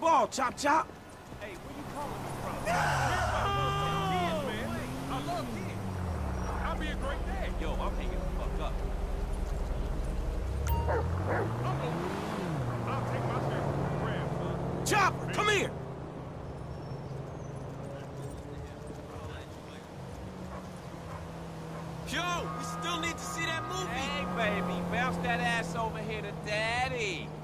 ball, Chop Chop. Hey, where you calling me from? Kids, man. I love kids. I'll be a great dad. Yo, I'm hanging the fuck up. I'll take my share from the crab, son. Chopper, come here. Yo, we still need to see that movie. Hey, baby, bounce that ass over here to Daddy.